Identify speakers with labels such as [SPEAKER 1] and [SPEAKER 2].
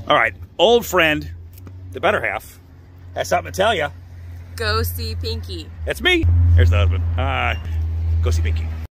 [SPEAKER 1] All right, old friend, the better half, has something to tell you.
[SPEAKER 2] Go see Pinky.
[SPEAKER 1] That's me. Here's the husband. Go see Pinky.